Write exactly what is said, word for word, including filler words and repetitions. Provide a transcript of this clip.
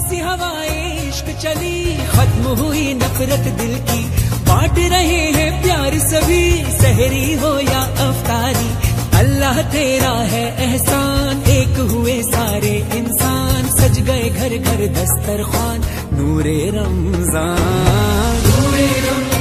सी हवाएं इश्क चली, खत्म हुई नफरत दिल की, बांट रहे हैं प्यार सभी, सहरी हो या अफ्तारी, अल्लाह तेरा है एहसान, एक हुए सारे इंसान, सज गए घर घर दस्तरखान, नूरे रमजान, नूरे रमजान।